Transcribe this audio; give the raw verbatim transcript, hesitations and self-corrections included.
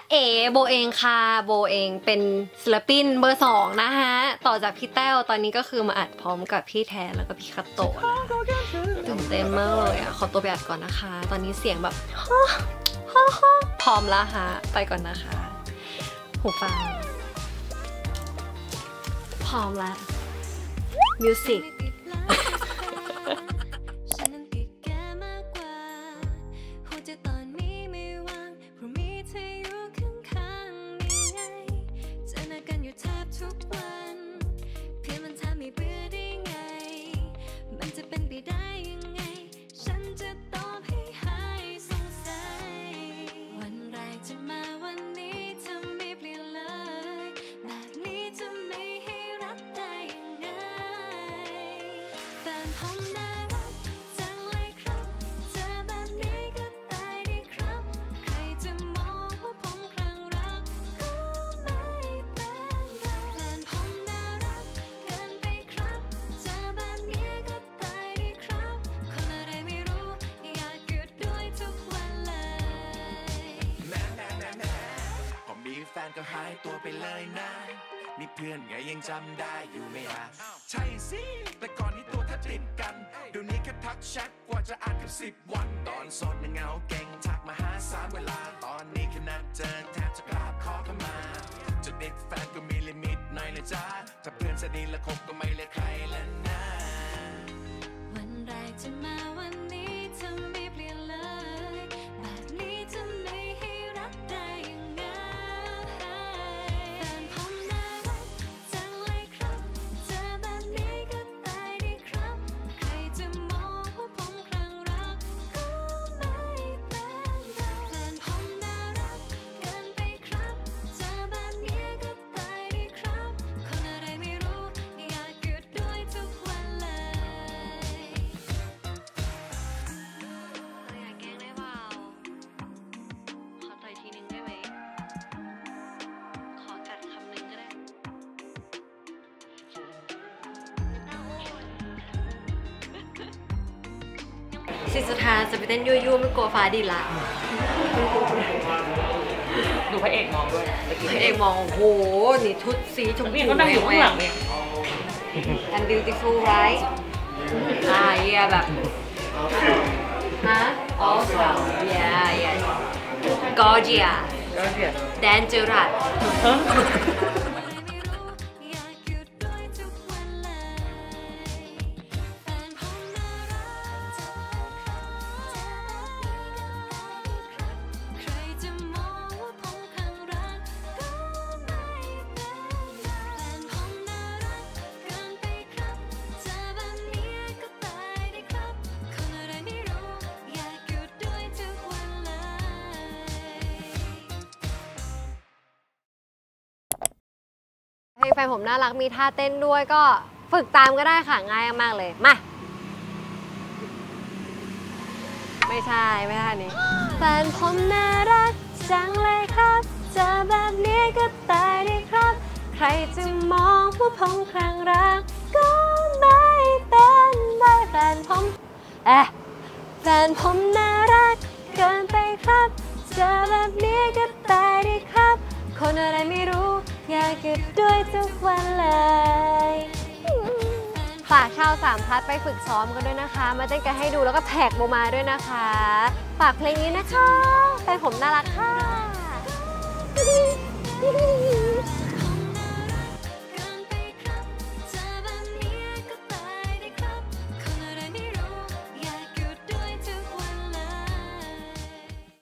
เอ๋โบเองค่ะโบเองเป็นศิลปินเบอร์สองนะฮะต่อจากพี่แต้วตอนนี้ก็คือมาอัดพร้อมกับพี่แทนแล้วก็พี่คัตโตะตื่นเต้นมากเลยอ่ะขอตัวไปอัดก่อนนะคะตอนนี้เสียงแบบพร้อมแล้วฮะไปก่อนนะคะหูฟังพร้อมแล้วมิวสิกแฟนก็หายตัวไปเลยนะมีเพื่อนไงยังจำได้อยู่ไหมอ่ะใช่สิแต่ก่อนนี้ตัวถ้าติดกันเดี๋ยวนี้แค่ทักแชทกว่าจะอ่านกับสิบวันตอนโสดมันเหงาเก่งทักมาหาสามเวลาตอนนี้แค่นัดเจอแทบจะกราบขอเข้ามาจะเด็กแฟนก็มีลิมิตหน่อยนะจ๊ะถ้าเพื่อนสนิทและคบก็ไม่เลือกใครแล้วนะวันแรกจะมาวันนี้เธอไม่เปลี่ยนเลยแบบนี้จะไม่ให้รักได้ยังไงแฟนผมน่ารักจังเลยครับเจอแบบนี้ก็ตายดีครับใครจะมองว่าผมคลั่งรักก็ไม่เป็นไรแฟนผมน่ารักเกินไปครับเจอแบบนี้ก็ตายดีครับคนอะไรไม่รู้อยากหยุดด้วยทุกวันเลยอยากแกล้งได้เปล่าขอต่อยทีนึงได้ไหมขอกัดคำนึงก็ได้สิสุดท้ายจะไปเต้นยั่วยั่วไม่กลัวฟ้าดินละดูพระเอกมองด้วยพระเอกมองโอ้โหนี่ชุดสีชมพูก็นั่งอยู่ข้างหลังเนี่ย and beautiful right อ่าเย่แบบฮะ also yeah yeah gorgeous dangerous เพลงแฟนผมน่ารักมีท่าเต้นด้วยก็ฝึกตามก็ได้ค่ะง่ายมากเลยมาไม่ใช่ไม่ใช่นี้แฟนผมน่ารักจังเลยครับเจอแบบนี้ก็ตายดีครับใครจะมองว่าผมคลั่งรักก็ไม่เป็นได้แฟนผมเอ๊ะแฟนผมน่ารักเกินไปครับเจอแบบนี้ก็ตายดีครับคนอะไรไม่รู้อยากหยุดด้วยทุกวันเลยฝากชาวสามพลัดไปฝึกซ้อมกันด้วยนะคะมาเต้นกันให้ดูแล้วก็แท็กโบมาด้วยนะคะฝากเพลงนี้นะคะแฟนผมน่ารักค่ะ